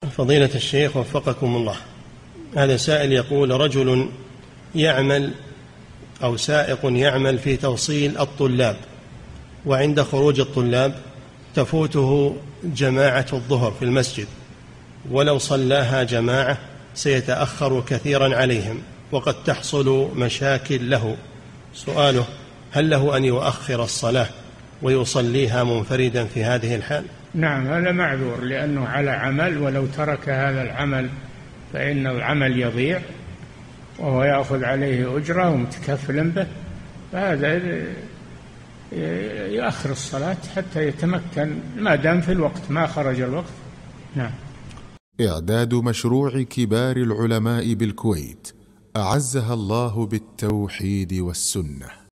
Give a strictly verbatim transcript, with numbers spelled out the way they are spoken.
فضيلة الشيخ وفقكم الله، هذا سائل يقول: رجل يعمل أو سائق يعمل في توصيل الطلاب، وعند خروج الطلاب تفوته جماعة الظهر في المسجد، ولو صلاها جماعة سيتأخر كثيرا عليهم وقد تحصل مشاكل له. سؤاله: هل له أن يؤخر الصلاة ويصليها منفردا في هذه الحال؟ نعم، هذا معذور لأنه على عمل، ولو ترك هذا العمل فإن العمل يضيع وهو يأخذ عليه أجرة ومتكفل به، فهذا يؤخر الصلاة حتى يتمكن ما دام في الوقت ما خرج الوقت. نعم. إعداد مشروع كبار العلماء بالكويت أعزها الله بالتوحيد والسنة.